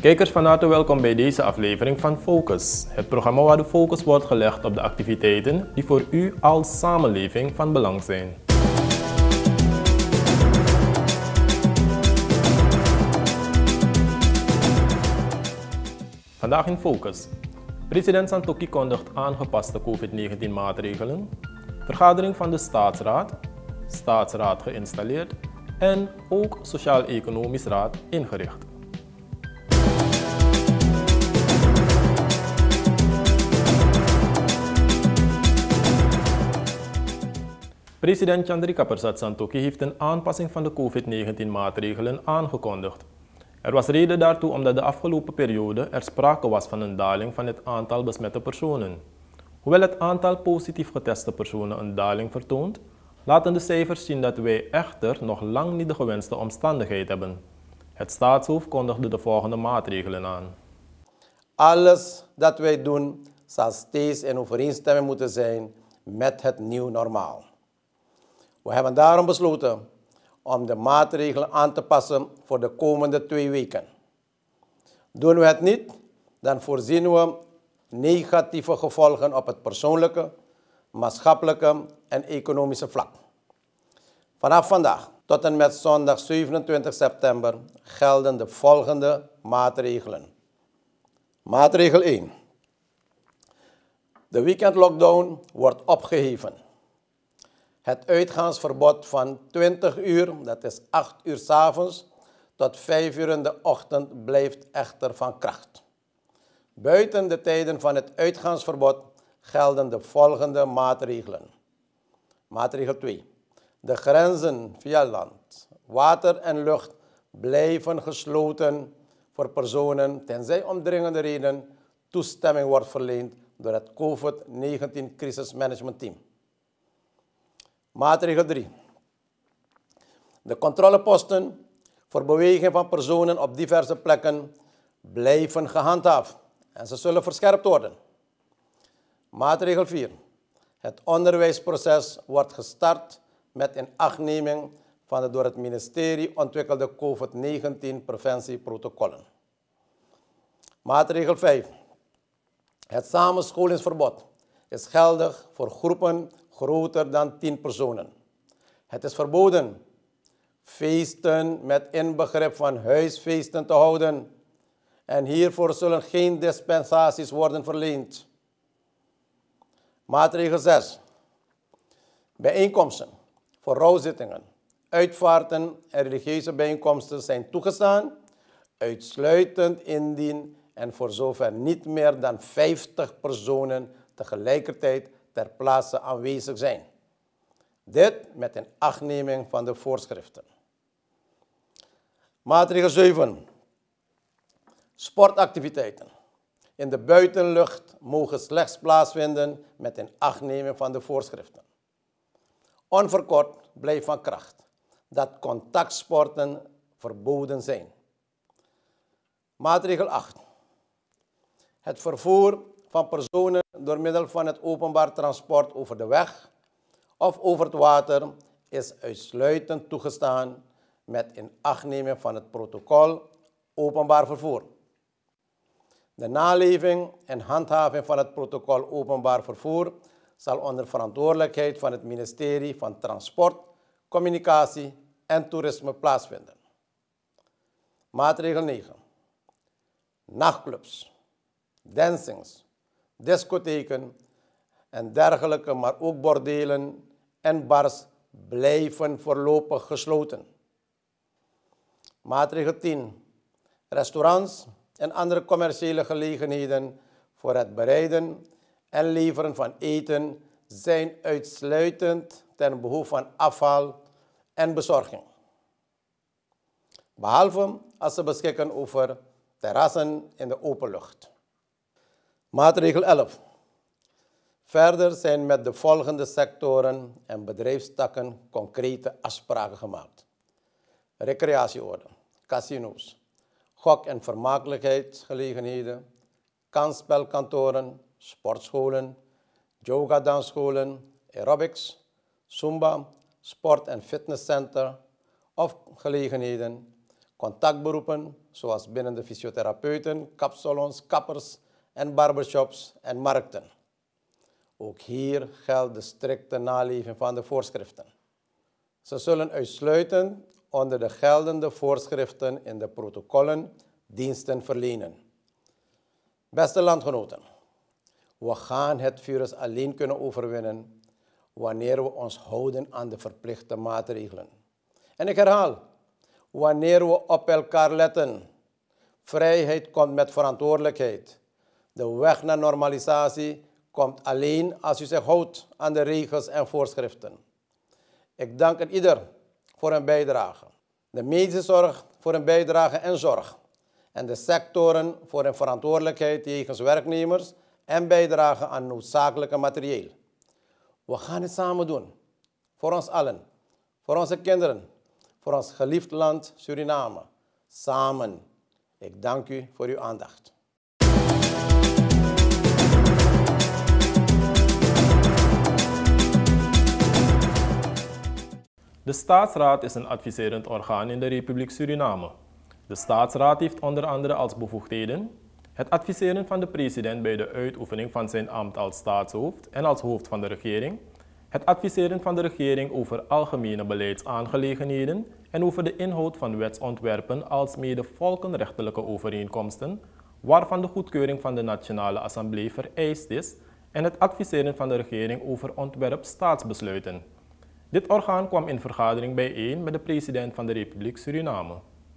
Kijkers, van harte welkom bij deze aflevering van Focus. Het programma waar de focus wordt gelegd op de activiteiten die voor u als samenleving van belang zijn. Vandaag in Focus. President Santokhi kondigt aangepaste COVID-19 maatregelen, vergadering van de Staatsraad geïnstalleerd en ook Sociaal-Economisch Raad ingericht. President Chandrika Persat Santokhi heeft een aanpassing van de COVID-19 maatregelen aangekondigd. Er was reden daartoe omdat de afgelopen periode er sprake was van een daling van het aantal besmette personen. Hoewel het aantal positief geteste personen een daling vertoont, laten de cijfers zien dat wij echter nog lang niet de gewenste omstandigheid hebben. Het staatshoofd kondigde de volgende maatregelen aan. Alles dat wij doen zal steeds in overeenstemming moeten zijn met het nieuw normaal. We hebben daarom besloten om de maatregelen aan te passen voor de komende 2 weken. Doen we het niet, dan voorzien we negatieve gevolgen op het persoonlijke, maatschappelijke en economische vlak. Vanaf vandaag tot en met zondag 27 september gelden de volgende maatregelen. Maatregel 1. De weekendlockdown wordt opgeheven. Het uitgaansverbod van 20 uur, dat is 8 uur 's avonds, tot 5 uur in de ochtend blijft echter van kracht. Buiten de tijden van het uitgaansverbod gelden de volgende maatregelen. Maatregel 2. De grenzen via land, water en lucht blijven gesloten voor personen tenzij om dringende reden toestemming wordt verleend door het COVID-19 crisismanagementteam. Maatregel 3. De controleposten voor beweging van personen op diverse plekken blijven gehandhaafd en ze zullen verscherpt worden. Maatregel 4. Het onderwijsproces wordt gestart met inachtneming van de door het ministerie ontwikkelde COVID-19 preventieprotocollen. Maatregel 5. Het samenscholingsverbod is geldig voor groepen groter dan 10 personen. Het is verboden feesten met inbegrip van huisfeesten te houden en hiervoor zullen geen dispensaties worden verleend. Maatregel 6. Bijeenkomsten voor rouwzittingen, uitvaarten en religieuze bijeenkomsten zijn toegestaan, uitsluitend indien en voor zover niet meer dan 50 personen tegelijkertijd ter plaatse aanwezig zijn. Dit met inachtneming van de voorschriften. Maatregel 7. Sportactiviteiten in de buitenlucht mogen slechts plaatsvinden met inachtneming van de voorschriften. Onverkort blijft van kracht dat contactsporten verboden zijn. Maatregel 8. Het vervoer van personen door middel van het openbaar transport over de weg of over het water is uitsluitend toegestaan met inachtneming van het protocol openbaar vervoer. De naleving en handhaving van het protocol openbaar vervoer zal onder verantwoordelijkheid van het ministerie van Transport, Communicatie en Toerisme plaatsvinden. Maatregel 9. Nachtclubs, dancings, discotheken en dergelijke, maar ook bordelen en bars blijven voorlopig gesloten. Maatregel 10. Restaurants en andere commerciële gelegenheden voor het bereiden en leveren van eten zijn uitsluitend ten behoeve van afhaal en bezorging. Behalve als ze beschikken over terrassen in de open lucht. Maatregel 11. Verder zijn met de volgende sectoren en bedrijfstakken concrete afspraken gemaakt. Recreatieorde, casino's, gok- en vermakelijkheidsgelegenheden, kansspelkantoren, sportscholen, yoga-dansscholen, aerobics, zumba, sport- en fitnesscenter of gelegenheden, contactberoepen zoals binnen de fysiotherapeuten, kapsalons, kappers en barbershops en markten. Ook hier geldt de strikte naleving van de voorschriften. Ze zullen uitsluitend onder de geldende voorschriften in de protocollen diensten verlenen. Beste landgenoten, we gaan het virus alleen kunnen overwinnen wanneer we ons houden aan de verplichte maatregelen. En ik herhaal, wanneer we op elkaar letten. Vrijheid komt met verantwoordelijkheid. De weg naar normalisatie komt alleen als u zich houdt aan de regels en voorschriften. Ik dank een ieder voor een bijdrage. De medische zorg voor een bijdrage en zorg. En de sectoren voor een verantwoordelijkheid jegens werknemers en bijdrage aan noodzakelijke materieel. We gaan het samen doen. Voor ons allen. Voor onze kinderen. Voor ons geliefd land Suriname. Samen. Ik dank u voor uw aandacht. De Staatsraad is een adviserend orgaan in de Republiek Suriname. De Staatsraad heeft onder andere als bevoegdheden het adviseren van de president bij de uitoefening van zijn ambt als staatshoofd en als hoofd van de regering, het adviseren van de regering over algemene beleidsaangelegenheden en over de inhoud van wetsontwerpen alsmede volkenrechtelijke overeenkomsten, waarvan de goedkeuring van de Nationale Assemblée vereist is, en het adviseren van de regering over ontwerp staatsbesluiten. Dit orgaan kwam in vergadering bijeen met de president van de Republiek Suriname.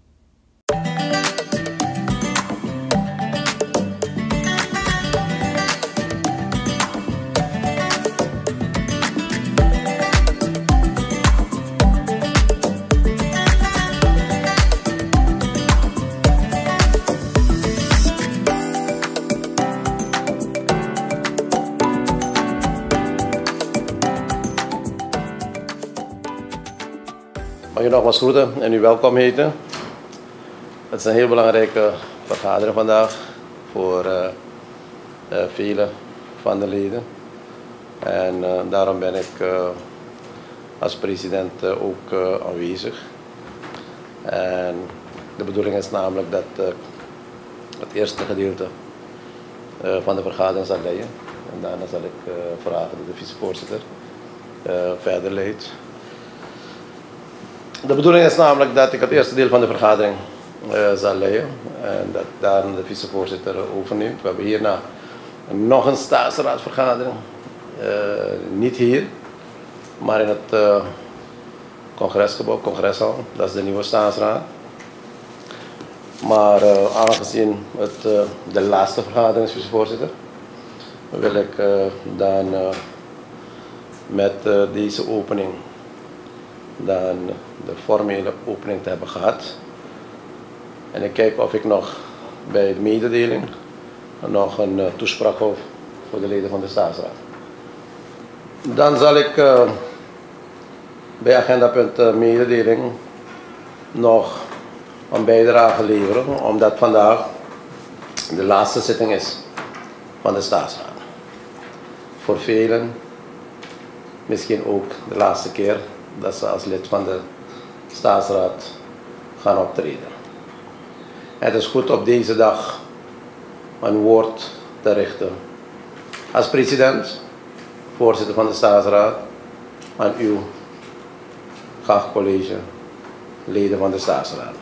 Mag je nogmaals groeten en u welkom heten. Het is een heel belangrijke vergadering vandaag voor vele van de leden. En daarom ben ik als president ook aanwezig. En de bedoeling is namelijk dat het eerste gedeelte van de vergadering zal leiden. En daarna zal ik vragen dat de vicevoorzitter verder leidt. De bedoeling is namelijk dat ik het eerste deel van de vergadering zal leiden en dat daarna de vicevoorzitter overneemt. We hebben hierna nog een staatsraadvergadering, niet hier, maar in het congresgebouw, congreshal, dat is de nieuwe staatsraad. Maar aangezien het de laatste vergadering is, vicevoorzitter, wil ik dan met deze opening dan de formele opening te hebben gehad. En ik kijk of ik nog bij de mededeling nog een toespraak hou voor de leden van de staatsraad. Dan zal ik bij agendapunt mededeling nog een bijdrage leveren, omdat vandaag de laatste zitting is van de staatsraad. Voor velen misschien ook de laatste keer dat ze als lid van de staatsraad gaan optreden. Het is goed op deze dag een woord te richten als president, voorzitter van de staatsraad, aan uw geacht college, leden van de staatsraad.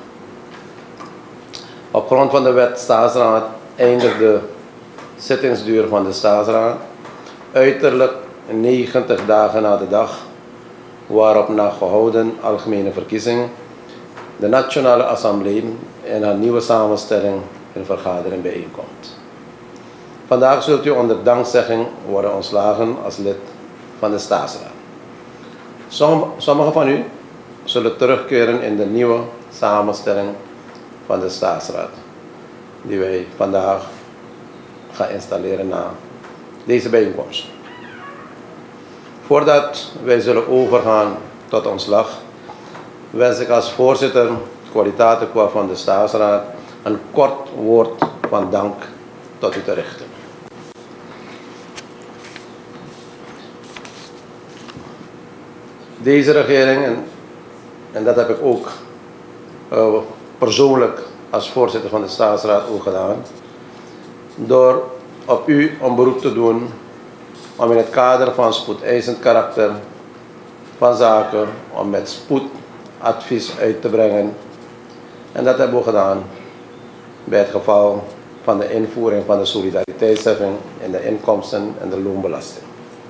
Op grond van de wet staatsraad eindigt de zittingsduur van de staatsraad uiterlijk 90 dagen na de dag waarop na gehouden algemene verkiezing de Nationale Assemblée in haar nieuwe samenstelling in vergadering bijeenkomt. Vandaag zult u onder dankzegging worden ontslagen als lid van de staatsraad. Sommigen van u zullen terugkeren in de nieuwe samenstelling van de staatsraad, die wij vandaag gaan installeren na deze bijeenkomst. Voordat wij zullen overgaan tot ontslag, wens ik als voorzitter kwaliteiten qua van de staatsraad een kort woord van dank tot u te richten. Deze regering, en dat heb ik ook persoonlijk als voorzitter van de Staatsraad ook gedaan. Door op u een beroep te doen om in het kader van spoedeisend karakter van zaken, om met spoed advies uit te brengen. En dat hebben we gedaan bij het geval van de invoering van de solidariteitsheffing in de inkomsten- en de loonbelasting.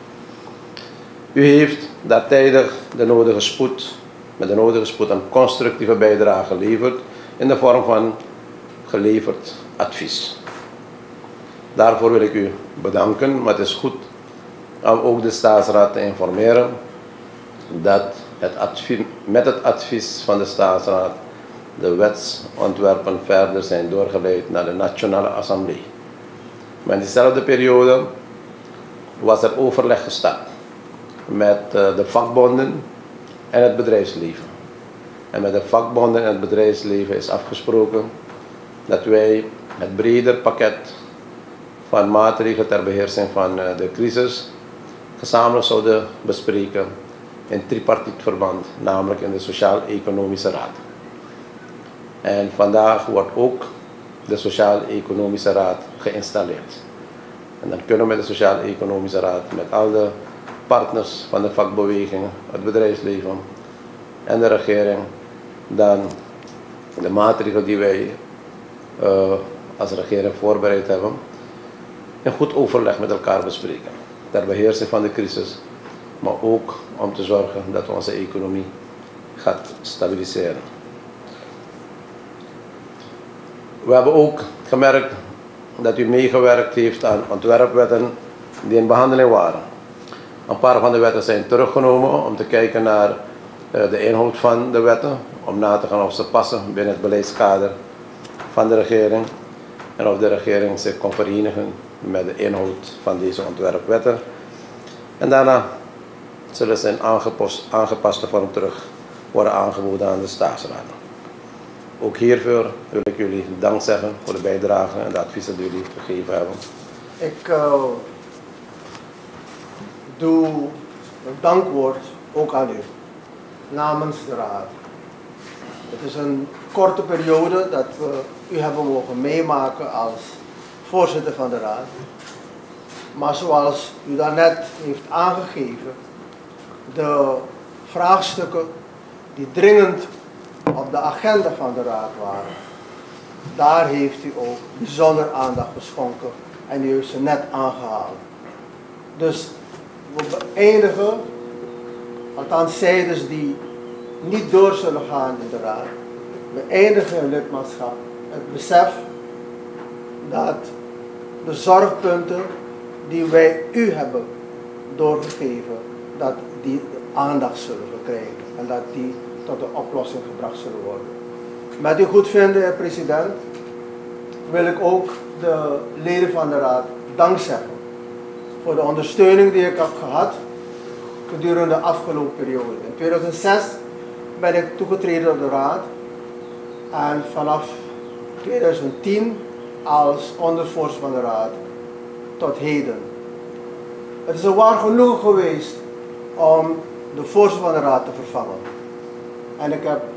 U heeft daartijdig met de nodige spoed een constructieve bijdrage geleverd in de vorm van geleverd advies. Daarvoor wil ik u bedanken, maar het is goed om ook de Staatsraad te informeren dat met het advies van de Staatsraad de wetsontwerpen verder zijn doorgeleid naar de Nationale Assemblée. Maar in diezelfde periode was er overleg gestart met de vakbonden en het bedrijfsleven. En met de vakbonden en het bedrijfsleven is afgesproken dat wij het breder pakket van maatregelen ter beheersing van de crisis gezamenlijk zouden bespreken in tripartiet verband, namelijk in de Sociaal-Economische Raad. En vandaag wordt ook de Sociaal-Economische Raad geïnstalleerd. En dan kunnen we met de Sociaal-Economische Raad, met al de partners van de vakbeweging, het bedrijfsleven en de regering, dan de maatregelen die wij als regering voorbereid hebben, in goed overleg met elkaar bespreken. Ter beheersing van de crisis, maar ook om te zorgen dat onze economie gaat stabiliseren. We hebben ook gemerkt dat u meegewerkt heeft aan ontwerpwetten die in behandeling waren. Een paar van de wetten zijn teruggenomen om te kijken naar de inhoud van de wetten, om na te gaan of ze passen binnen het beleidskader van de regering en of de regering zich kon verenigen met de inhoud van deze ontwerpwetten. En daarna zullen ze in aangepaste vorm terug worden aangeboden aan de Staatsraad. Ook hiervoor wil ik jullie dank zeggen voor de bijdrage en de adviezen die jullie gegeven hebben. Ik doe een dankwoord ook aan u, namens de Raad. Het is een korte periode dat we u hebben mogen meemaken als voorzitter van de Raad. Maar zoals u daarnet heeft aangegeven, de vraagstukken die dringend op de agenda van de Raad waren, daar heeft u ook bijzonder aandacht geschonken en u heeft ze net aangehaald. Dus we beëindigen, althans zijders die niet door zullen gaan in de Raad, beëindigen hun lidmaatschap het besef dat de zorgpunten die wij u hebben doorgegeven, dat die aandacht zullen verkrijgen en dat die tot de oplossing gebracht zullen worden. Met uw goedvinden, heer president, wil ik ook de leden van de Raad dank zeggen voor de ondersteuning die ik heb gehad gedurende de afgelopen periode. In 2006 ben ik toegetreden op de Raad en vanaf 2010 als ondervoorzitter van de Raad tot heden. Het is een waar genoegen geweest om de voorzitter van de Raad te vervangen. En ik heb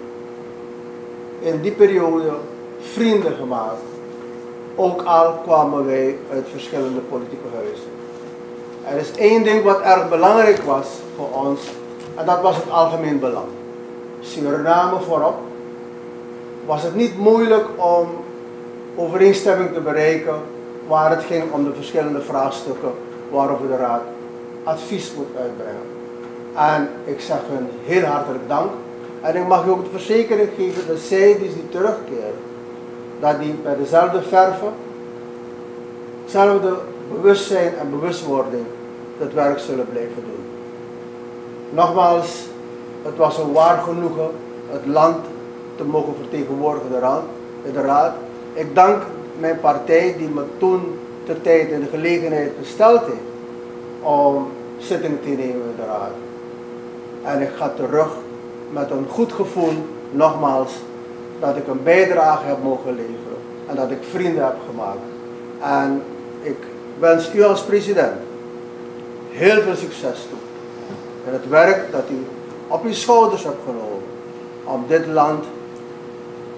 in die periode vrienden gemaakt. Ook al kwamen wij uit verschillende politieke huizen. Er is één ding wat erg belangrijk was voor ons, en dat was het algemeen belang. Suriname voorop. Was het niet moeilijk om overeenstemming te bereiken waar het ging om de verschillende vraagstukken waarover de Raad advies moet uitbrengen. En ik zeg hun heel hartelijk dank. En ik mag u ook de verzekering geven dat zij die terugkeren, dat die bij dezelfde verve, hetzelfde bewustzijn en bewustwording het werk zullen blijven doen. Nogmaals, het was een waar genoegen het land te mogen vertegenwoordigen in de Raad. Ik dank mijn partij die me toen ter tijd in de gelegenheid gesteld heeft om zittingen te nemen in de Raad. En ik ga terug met een goed gevoel, nogmaals, dat ik een bijdrage heb mogen leveren en dat ik vrienden heb gemaakt. En ik wens u als president heel veel succes toe in het werk dat u op uw schouders hebt genomen om dit land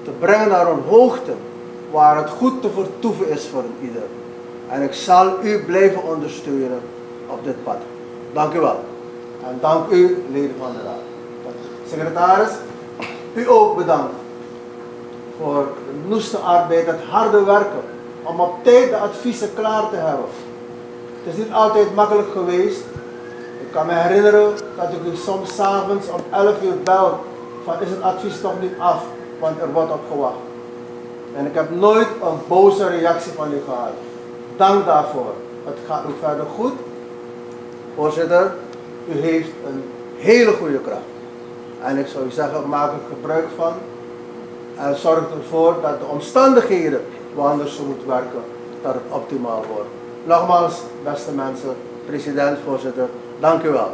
te brengen naar een hoogte waar het goed te vertoeven is voor ieder. En ik zal u blijven ondersteunen op dit pad. Dank u wel. En dank u, leden van de Raad. Secretaris, u ook bedankt voor de noeste arbeid, het harde werken, om op tijd de adviezen klaar te hebben. Het is niet altijd makkelijk geweest. Ik kan me herinneren dat ik u soms 's avonds om 11 uur bel van is het advies toch niet af, want er wordt op gewacht. En ik heb nooit een boze reactie van u gehad. Dank daarvoor. Het gaat u verder goed. Voorzitter, u heeft een hele goede kracht. En ik zou u zeggen, maak er gebruik van. En zorg ervoor dat de omstandigheden waaronder ze moet werken, dat het optimaal wordt. Nogmaals, beste mensen, president, voorzitter, dank u wel.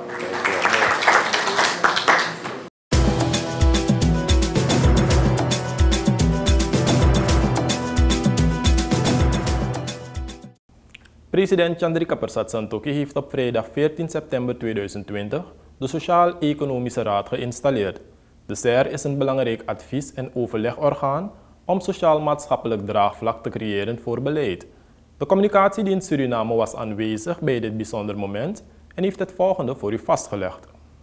President Chandrika Persat Santokhi heeft op vrijdag 14 september 2020 de Sociaal-Economische Raad geïnstalleerd. De SER is een belangrijk advies- en overlegorgaan om sociaal-maatschappelijk draagvlak te creëren voor beleid. De communicatiedienst Suriname was aanwezig bij dit bijzonder moment en heeft het volgende voor u vastgelegd.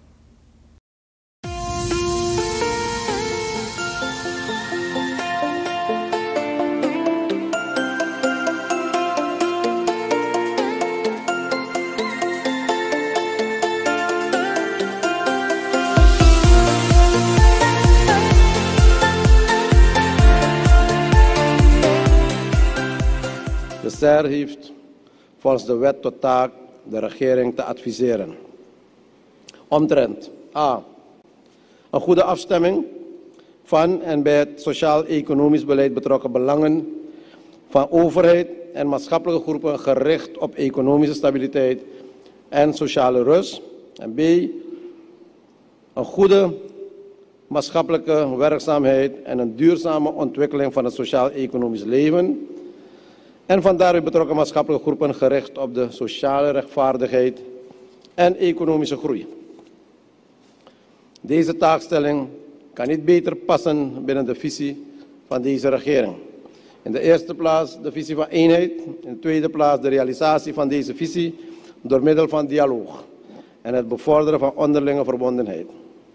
De SER heeft volgens de wet tot taak de regering te adviseren. Omtrent a. Een goede afstemming van en bij het sociaal-economisch beleid betrokken belangen van overheid en maatschappelijke groepen gericht op economische stabiliteit en sociale rust. En b. Een goede maatschappelijke werkzaamheid en een duurzame ontwikkeling van het sociaal-economisch leven. En van daarbij betrokken maatschappelijke groepen gericht op de sociale rechtvaardigheid en economische groei. Deze taakstelling kan niet beter passen binnen de visie van deze regering. In de eerste plaats de visie van eenheid, in de tweede plaats de realisatie van deze visie door middel van dialoog en het bevorderen van onderlinge verbondenheid.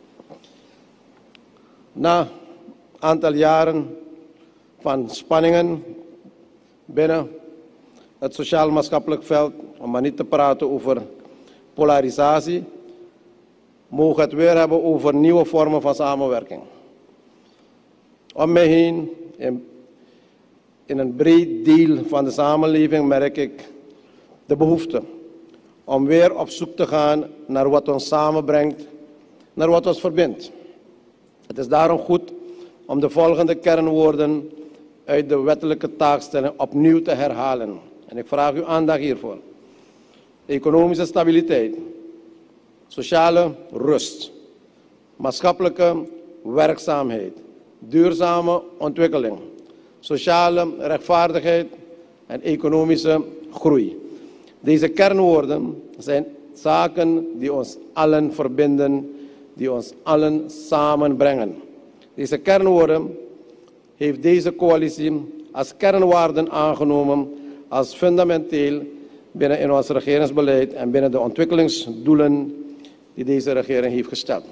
Na een aantal jaren van spanningen binnen het sociaal-maatschappelijk veld, om maar niet te praten over polarisatie, mogen we het weer hebben over nieuwe vormen van samenwerking. Om mij heen, in een breed deel van de samenleving, merk ik de behoefte om weer op zoek te gaan naar wat ons samenbrengt, naar wat ons verbindt. Het is daarom goed om de volgende kernwoorden uit de wettelijke taakstelling opnieuw te herhalen. En ik vraag uw aandacht hiervoor. Economische stabiliteit, sociale rust, maatschappelijke werkzaamheid, duurzame ontwikkeling, sociale rechtvaardigheid en economische groei. Deze kernwoorden zijn zaken die ons allen verbinden, die ons allen samenbrengen. Deze kernwoorden heeft deze coalitie als kernwaarden aangenomen als fundamenteel binnen in ons regeringsbeleid en binnen de ontwikkelingsdoelen die deze regering heeft gesteld.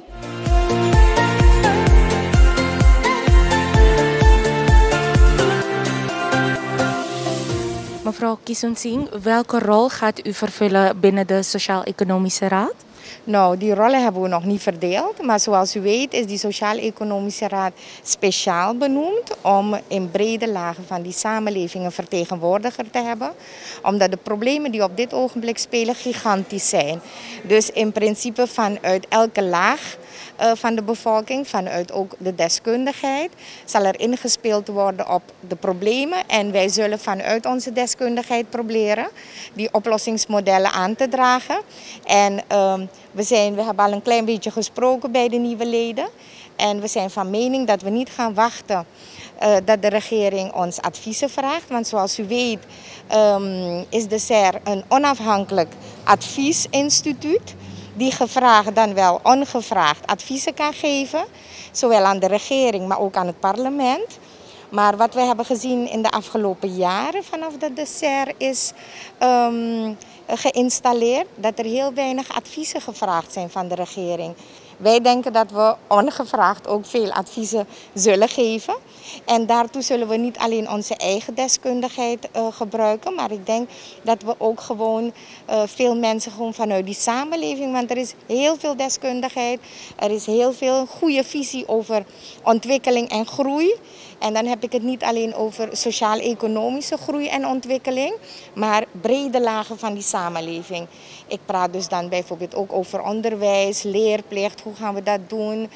Mevrouw Kissoensing, welke rol gaat u vervullen binnen de Sociaal-Economische Raad? Nou, die rollen hebben we nog niet verdeeld, maar zoals u weet is die Sociaal-Economische Raad speciaal benoemd om in brede lagen van die samenleving een vertegenwoordiger te hebben. Omdat de problemen die op dit ogenblik spelen gigantisch zijn. Dus in principe vanuit elke laag van de bevolking, vanuit ook de deskundigheid, zal er ingespeeld worden op de problemen. En wij zullen vanuit onze deskundigheid proberen die oplossingsmodellen aan te dragen. En we hebben al een klein beetje gesproken bij de nieuwe leden. En we zijn van mening dat we niet gaan wachten dat de regering ons adviezen vraagt. Want zoals u weet is de SER een onafhankelijk adviesinstituut die gevraagd dan wel ongevraagd adviezen kan geven. Zowel aan de regering, maar ook aan het parlement. Maar wat we hebben gezien in de afgelopen jaren vanaf dat de SER is geïnstalleerd, dat er heel weinig adviezen gevraagd zijn van de regering. Wij denken dat we ongevraagd ook veel adviezen zullen geven. En daartoe zullen we niet alleen onze eigen deskundigheid gebruiken, maar ik denk dat we ook gewoon veel mensen gewoon vanuit die samenleving, want er is heel veel deskundigheid, er is heel veel goede visie over ontwikkeling en groei. En dan heb ik het niet alleen over sociaal-economische groei en ontwikkeling, maar brede lagen van die samenleving. Ik praat dus dan bijvoorbeeld ook over onderwijs, leerplicht, hoe gaan we dat doen?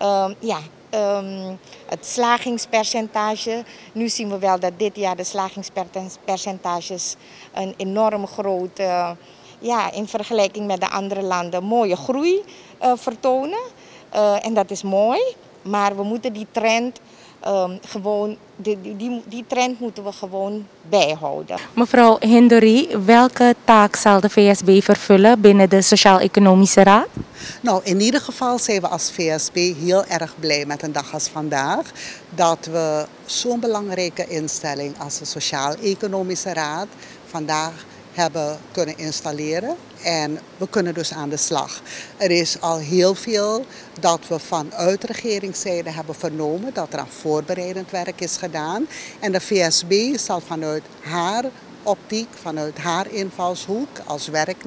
Het slagingspercentage. Nu zien we wel dat dit jaar de slagingspercentages een enorm grote, in vergelijking met de andere landen, mooie groei vertonen. En dat is mooi, maar we moeten die trend die trend moeten we gewoon bijhouden. Mevrouw Hindery, welke taak zal de VSB vervullen binnen de Sociaal-Economische Raad? Nou, in ieder geval zijn we als VSB heel erg blij met een dag als vandaag. Dat we zo'n belangrijke instelling als de Sociaal-Economische Raad vandaag hebben kunnen installeren. En we kunnen dus aan de slag. Er is al heel veel dat we vanuit regeringszijde hebben vernomen, dat er aan voorbereidend werk is gedaan. En de VSB zal vanuit haar optiek, vanuit haar invalshoek als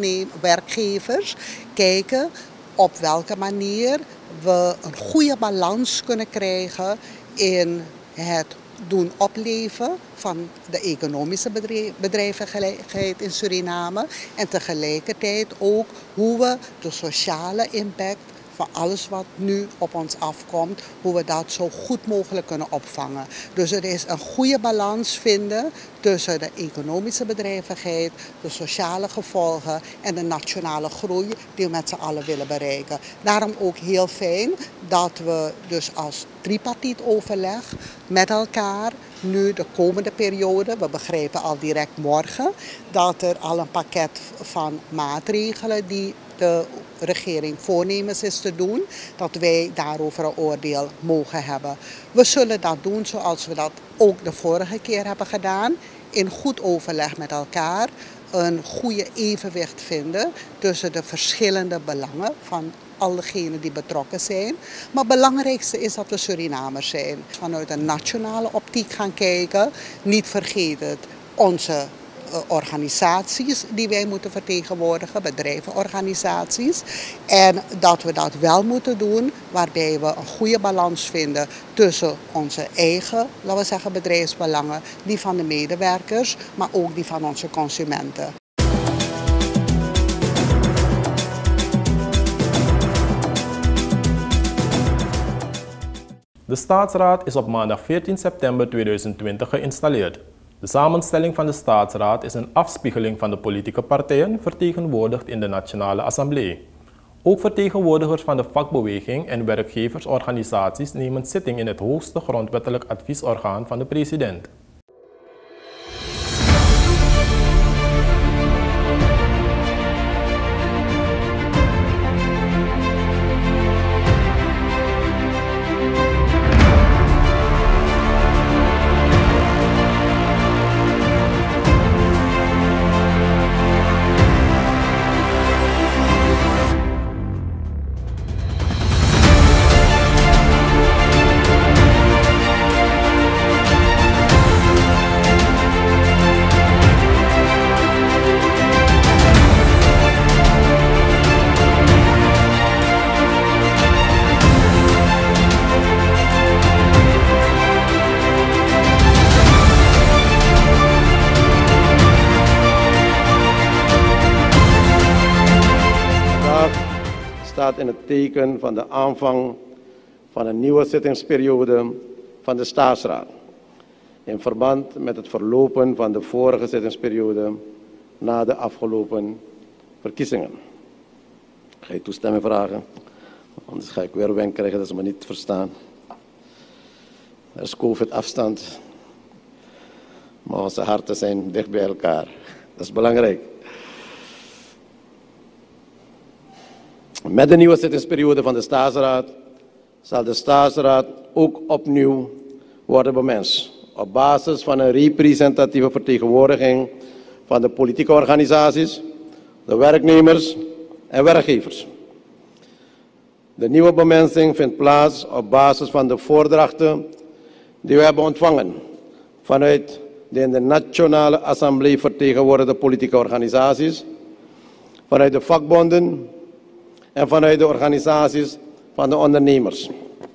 werkgevers kijken op welke manier we een goede balans kunnen krijgen in het doen opleven van de economische bedrijvigheid in Suriname en tegelijkertijd ook hoe we de sociale impact van alles wat nu op ons afkomt, hoe we dat zo goed mogelijk kunnen opvangen. Dus er is een goede balans vinden tussen de economische bedrijvigheid, de sociale gevolgen en de nationale groei die we met z'n allen willen bereiken. Daarom ook heel fijn dat we dus als tripartiet overleg met elkaar nu de komende periode, we begrijpen al direct morgen, dat er al een pakket van maatregelen die de regering voornemens is te doen, dat wij daarover een oordeel mogen hebben. We zullen dat doen zoals we dat ook de vorige keer hebben gedaan, in goed overleg met elkaar, een goede evenwicht vinden tussen de verschillende belangen van allegenen die betrokken zijn. Maar het belangrijkste is dat we Surinamers zijn. Vanuit een nationale optiek gaan kijken, niet vergeten onze organisaties die wij moeten vertegenwoordigen, bedrijvenorganisaties. En dat we dat wel moeten doen waarbij we een goede balans vinden tussen onze eigen, laten we zeggen, bedrijfsbelangen, die van de medewerkers, maar ook die van onze consumenten. De Staatsraad is op maandag 14 september 2020 geïnstalleerd. De samenstelling van de Staatsraad is een afspiegeling van de politieke partijen vertegenwoordigd in de Nationale Assemblée. Ook vertegenwoordigers van de vakbeweging en werkgeversorganisaties nemen zitting in het hoogste grondwettelijk adviesorgaan van de president. Staat in het teken van de aanvang van een nieuwe zittingsperiode van de Staatsraad. In verband met het verlopen van de vorige zittingsperiode na de afgelopen verkiezingen. Ga je toestemming vragen? Anders ga ik weer wenk krijgen dat ze me niet verstaan. Er is COVID-afstand. Maar onze harten zijn dicht bij elkaar. Dat is belangrijk. Met de nieuwe zittingsperiode van de Staatsraad zal de Staatsraad ook opnieuw worden bemenst. op basis van een representatieve vertegenwoordiging van de politieke organisaties, de werknemers en werkgevers. De nieuwe bemensing vindt plaats op basis van de voordrachten die we hebben ontvangen vanuit de in de Nationale Assemblée vertegenwoordigde politieke organisaties, vanuit de vakbonden en vanuit de organisaties van de ondernemers.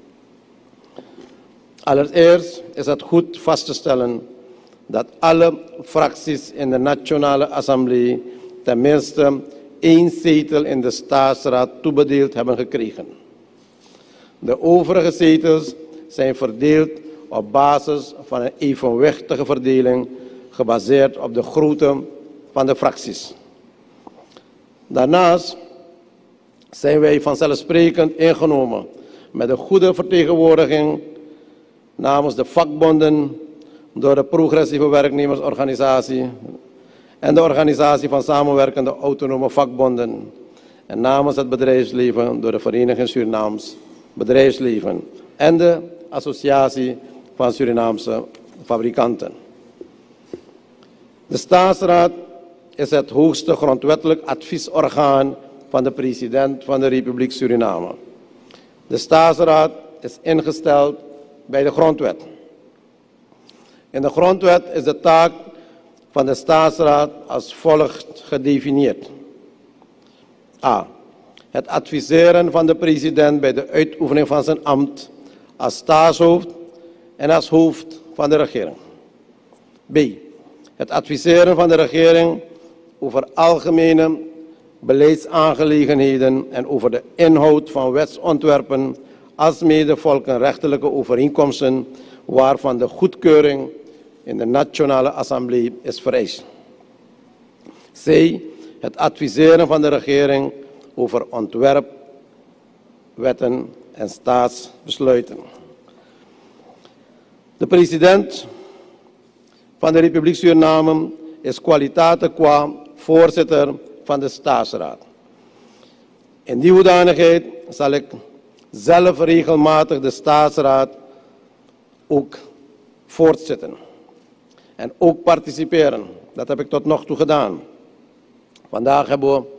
Allereerst is het goed vast te stellen dat alle fracties in de Nationale Assemblée tenminste 1 zetel in de staatsraad toebedeeld hebben gekregen. De overige zetels zijn verdeeld op basis van een evenwichtige verdeling gebaseerd op de grootte van de fracties. Daarnaast zijn wij vanzelfsprekend ingenomen met een goede vertegenwoordiging namens de vakbonden door de Progressieve Werknemersorganisatie en de Organisatie van Samenwerkende Autonome Vakbonden en namens het bedrijfsleven door de Vereniging Surinaams Bedrijfsleven en de Associatie van Surinaamse Fabrikanten. De Staatsraad is het hoogste grondwettelijk adviesorgaan van de president van de Republiek Suriname. De Staatsraad is ingesteld bij de Grondwet. In de Grondwet is de taak van de Staatsraad als volgt gedefinieerd. A. Het adviseren van de president bij de uitoefening van zijn ambt als staatshoofd en als hoofd van de regering. B. Het adviseren van de regering over algemene beleidsaangelegenheden en over de inhoud van wetsontwerpen alsmede volkenrechtelijke overeenkomsten waarvan de goedkeuring in de Nationale Assemblée is vereist. C. Het adviseren van de regering over ontwerp, wetten en staatsbesluiten. De president van de Republiek Suriname is kwaliteiten qua voorzitter van de Staatsraad. In die hoedanigheid zal ik zelf regelmatig de Staatsraad ook voortzitten en ook participeren. Dat heb ik tot nog toe gedaan. Vandaag hebben we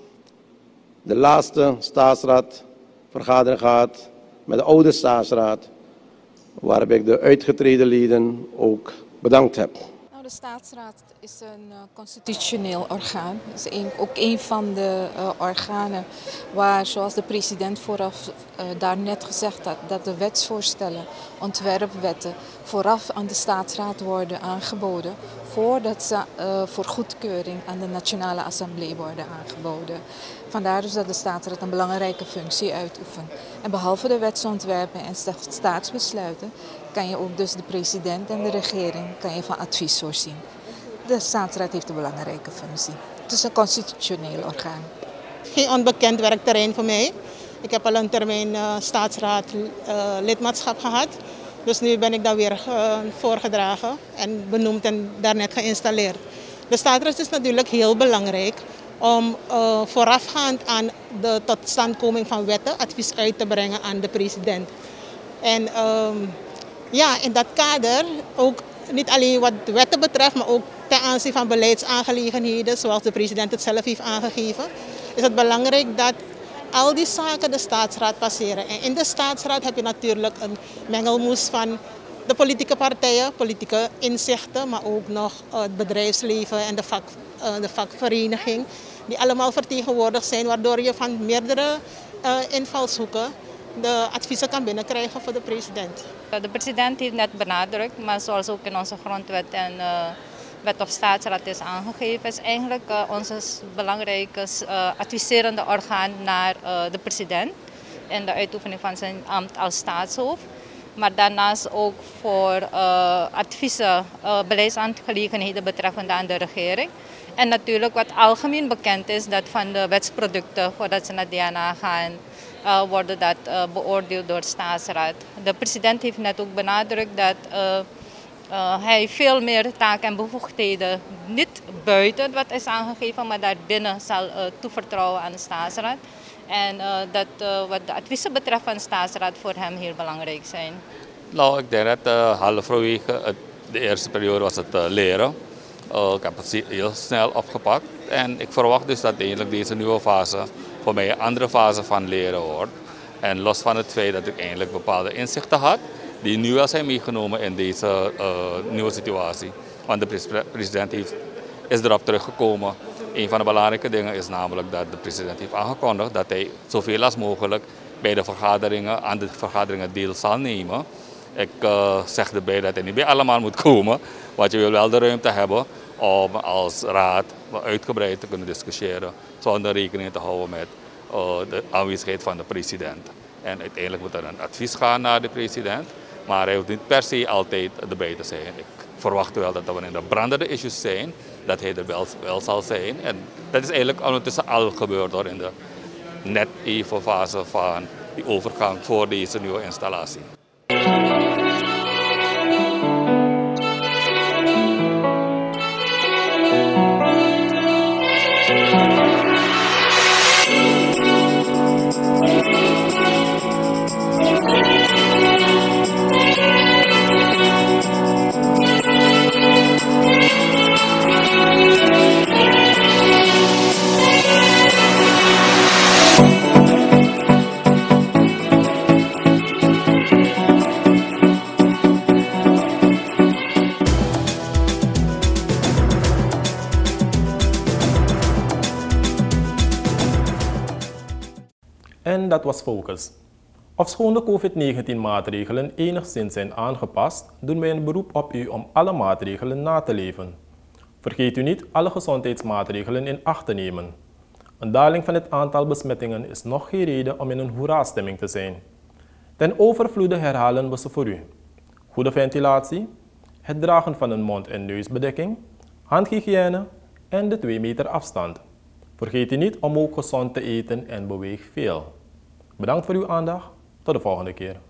de laatste staatsraadvergadering gehad met de oude Staatsraad, waarbij ik de uitgetreden leden ook bedankt heb. De Staatsraad is een constitutioneel orgaan. Het is ook een van de organen waar, zoals de president vooraf daarnet gezegd had, dat de wetsvoorstellen, ontwerpwetten vooraf aan de Staatsraad worden aangeboden voordat ze voor goedkeuring aan de Nationale Assemblée worden aangeboden. Vandaar dus dat de Staatsraad een belangrijke functie uitoefent. En behalve de wetsontwerpen en staatsbesluiten kan je ook dus de president en de regering van advies voorzien. De Staatsraad heeft een belangrijke functie. Het is een constitutioneel orgaan. Geen onbekend werkterrein voor mij. Ik heb al een termijn Staatsraad lidmaatschap gehad. Dus nu ben ik daar weer voorgedragen en benoemd en daarnet geïnstalleerd. De Staatsraad is natuurlijk heel belangrijk om voorafgaand aan de totstandkoming van wetten advies uit te brengen aan de president. En in dat kader, ook niet alleen wat de wetten betreft, maar ook ten aanzien van beleidsaangelegenheden, zoals de president het zelf heeft aangegeven, is het belangrijk dat al die zaken de Staatsraad passeren. En in de Staatsraad heb je natuurlijk een mengelmoes van de politieke partijen, politieke inzichten, maar ook nog het bedrijfsleven en de vakvereniging, die allemaal vertegenwoordigd zijn, waardoor je van meerdere invalshoeken de adviezen kan binnenkrijgen voor de president. De president heeft net benadrukt, maar zoals ook in onze grondwet en wet of staatsraad is aangegeven, is eigenlijk ons belangrijke adviserende orgaan naar de president in de uitoefening van zijn ambt als staatshoofd. Maar daarnaast ook voor adviezen, beleidsaangelegenheden betreffende aan de regering. En natuurlijk wat algemeen bekend is, dat van de wetsproducten voordat ze naar DNA gaan, worden dat beoordeeld door de Staatsraad. De president heeft net ook benadrukt dat hij veel meer taken en bevoegdheden niet buiten wat is aangegeven, maar daarbinnen zal toevertrouwen aan de Staatsraad. En dat wat de adviezen betreft van de Staatsraad voor hem heel belangrijk zijn. Nou, ik denk dat halverwege het De eerste periode was het leren. Ik heb het heel snel opgepakt. En ik verwacht dus dat eigenlijk deze nieuwe fase voor mij een andere fase van leren wordt. En los van het feit dat ik eigenlijk bepaalde inzichten had, die nu wel zijn meegenomen in deze nieuwe situatie. Want de president is erop teruggekomen. Een van de belangrijke dingen is namelijk dat de president heeft aangekondigd dat hij zoveel als mogelijk bij de vergaderingen, aan de vergaderingen deel zal nemen. Ik zeg erbij dat hij niet bij allemaal moet komen, want je wil wel de ruimte hebben om als raad uitgebreid te kunnen discussiëren, zonder rekening te houden met de aanwezigheid van de president. En uiteindelijk moet er een advies gaan naar de president, maar hij hoeft niet per se altijd erbij te zijn. Ik verwacht wel dat wanneer er brandende issues zijn, dat hij er wel zal zijn. En dat is eigenlijk ondertussen al gebeurd hoor, in de net even fase van die overgang voor deze nieuwe installatie. En dat was Focus. Ofschoon de COVID-19-maatregelen enigszins zijn aangepast, doen wij een beroep op u om alle maatregelen na te leven. Vergeet u niet alle gezondheidsmaatregelen in acht te nemen. Een daling van het aantal besmettingen is nog geen reden om in een hoera-stemming te zijn. Ten overvloede herhalen we ze voor u. Goede ventilatie, het dragen van een mond- en neusbedekking, handhygiëne en de 2 meter afstand. Vergeet u niet om ook gezond te eten en beweeg veel. Bedankt voor uw aandacht. Tot de volgende keer.